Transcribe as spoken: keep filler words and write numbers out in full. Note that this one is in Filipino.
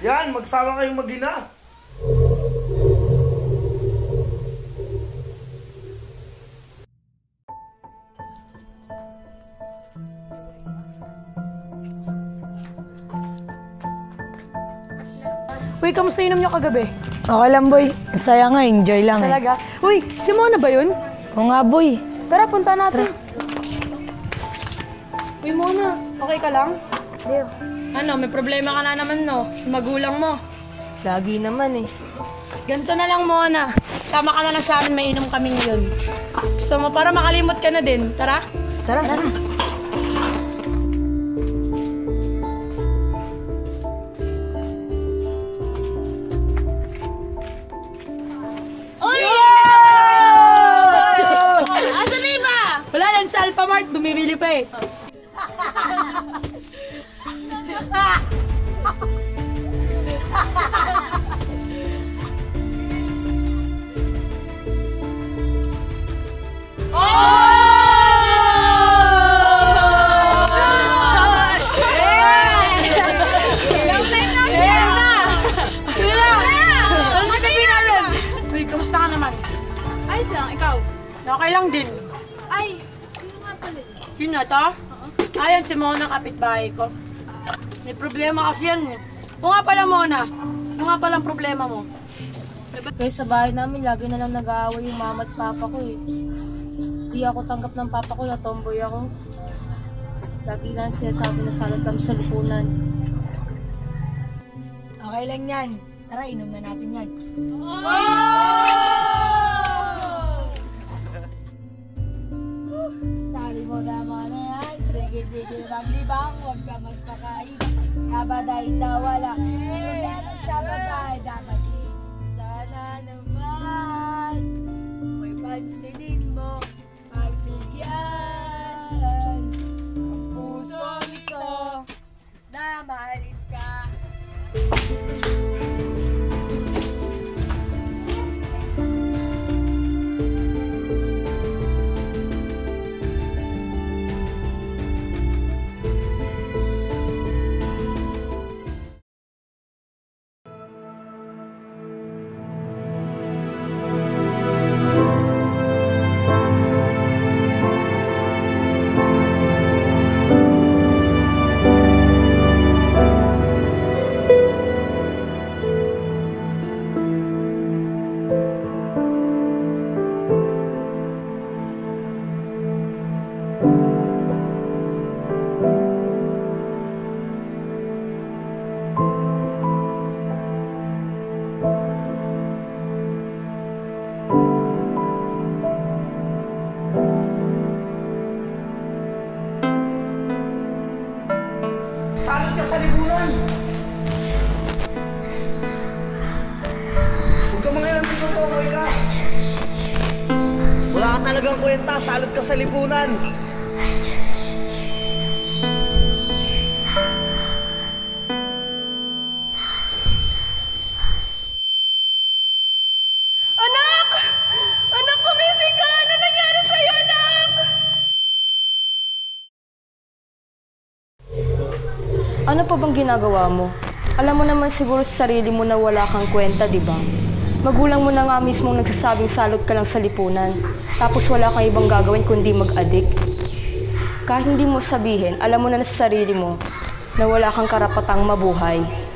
Yan, magsama kayong mag-ina. Uy, kamusta inom niyo kagabi? Okay lang, boy. Saya nga, enjoy lang. Talaga? Eh. Uy, si Mona ba yun? Oo nga, boy. Tara, punta natin. Uy, Mona, okay ka lang? Leo. Ano, may problema ka na naman, no? Magulang mo. Lagi naman eh. Ganito na lang, Mona. Sama ka na lang sa amin, may inom kami ngayon. Gusto mo, para makalimot ka na din. Tara? Tara. Tara. Wala lang sa Alphamart, bumibili pa eh. Uy, kamusta ka naman? Ayos lang, ikaw? Okay lang din. Ay, sino nga pala? Sino to? Uh-huh. Ayan, si Mona, kapitbahay ko. May problema kasi yan eh. O nga pala, Mona. Ano nga palang problema mo? Kaya sa bahay namin, lagi na lang nag-aaway yung mama at papa ko eh. Di ako tanggap ng papa ko, na tomboy ako. Lagi lang siya sabi na salad kami sa lipunan. Okay lang yan. Tara, inom na natin yan. Tali mo naman na yan. Sige, sige, maglibang. Huwag ka magpakain. Kabaday na wala. Wala na sa bagay. Dapat sana naman. May pansinin mo. Pagbigyan. Ang puso nito na mahalin ka. Salad ka sa lipunan! Huwag ka mga ilang dito po, okay ka? Wala ka talagang kwenta, salad ka sa lipunan! Anak! Anak, kumising ka! Ano nangyari sa'yo, anak? Ano pa bang ginagawa mo? Alam mo naman siguro sa sarili mo na wala kang kwenta, di ba? Magulang mo na nga mismong nagsasabing salot ka lang sa lipunan. Tapos wala kang ibang gagawin kundi mag-addict. Kahit hindi mo sabihin, alam mo na sa sarili mo na wala kang karapatang mabuhay.